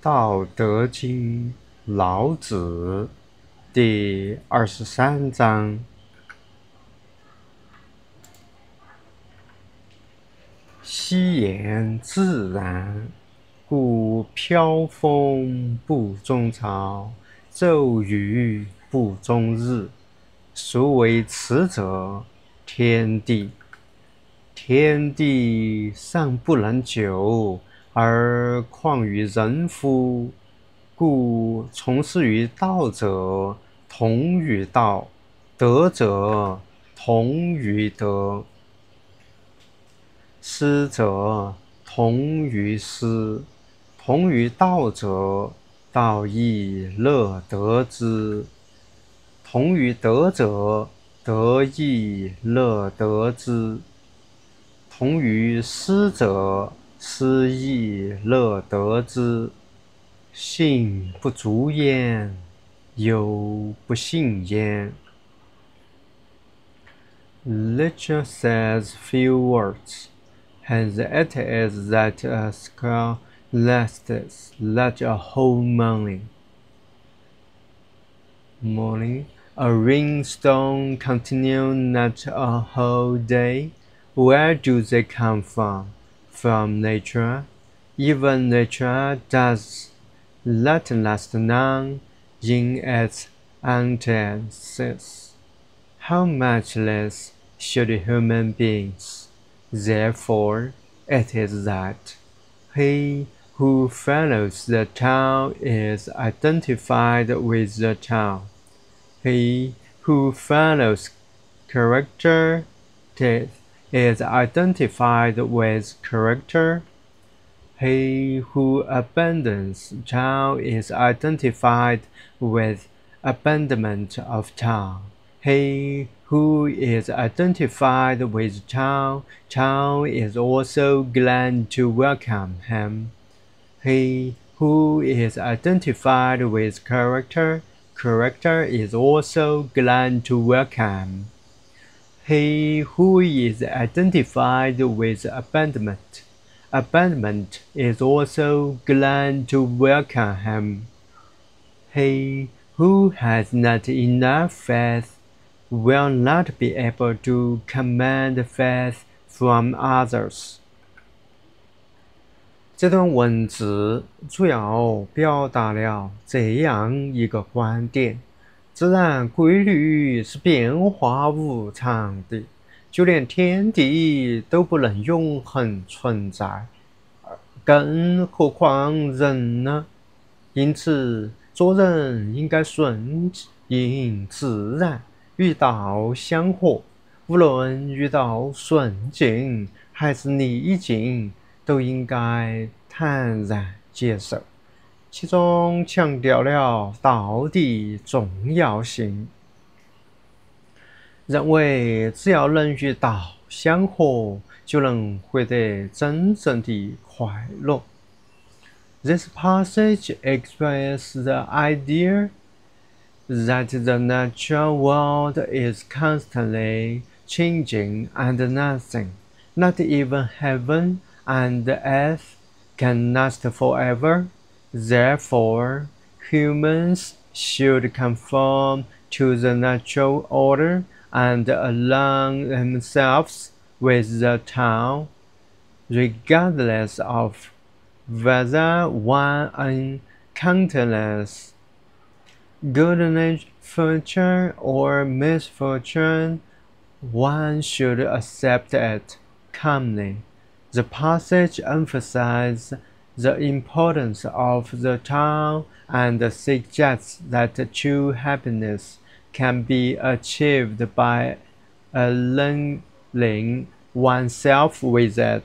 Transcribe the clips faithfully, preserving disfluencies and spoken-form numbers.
道德经》老子第二十三章：昔言自然，故飘风不终朝，骤雨不终日。孰为此者？天地。天地尚不能久，而况于人乎？故从事于道者，同于道；德者，同于德；失者，同于失。同于道者，道亦乐得之；同于德者，德亦乐得之；同于失者，失亦乐得之。信不足焉，有不信焉。Literature says few words, hence it is that a scar lasts like a whole morning. Morning, a rainstorm continue not a whole day. Where do they come from? From nature. Even nature does not last long in its antithesis. How much less should human beings? Therefore, it is that he who follows the Tao is identified with the Tao. He who follows character is identified with character. He who abandons Tao is identified with abandonment of Tao. He who is identified with Tao, Tao is also glad to welcome him. He who is identified with character, character is also glad to welcome. He who is identified with abandonment, abandonment is also glad to welcome him. He who has not enough faith will not be able to command faith from others. 这段文字主要表达了这样一个观点：自然规律是变化无常的，就连天地都不能永恒存在，更何况人呢？因此，做人应该顺应自然，与道相合。无论遇到顺境还是逆境，都应该坦然接受。其中强调了道的重要性，认为只要能与道相合，就能获得真正的快乐。This passage expresses the idea that the natural world is constantly changing and nothing, not even heaven and earth, can last forever. Therefore, humans should conform to the natural order and align themselves with the Tao, regardless of whether one encounters good fortune or misfortune. One should accept it calmly. The passage emphasizes the importance of the Tao and suggests that true happiness can be achieved by aligning oneself with it.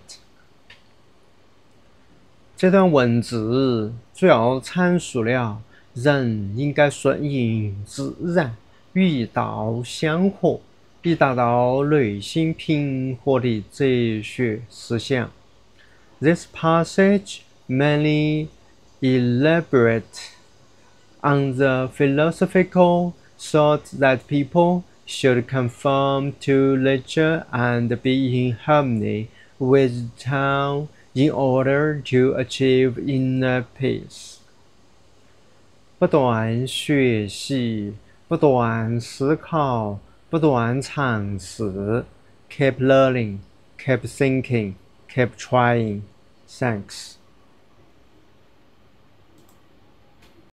这段文字主要阐述了人应该顺应自然，与道相合，以达到内心平和的哲学思想。This passage mainly elaborates on the philosophical thought that people should conform to nature and be in harmony with Tao in order to achieve inner peace. 不断学习，不断思考，不断尝试。Keep learning, keep thinking, keep trying. Thanks.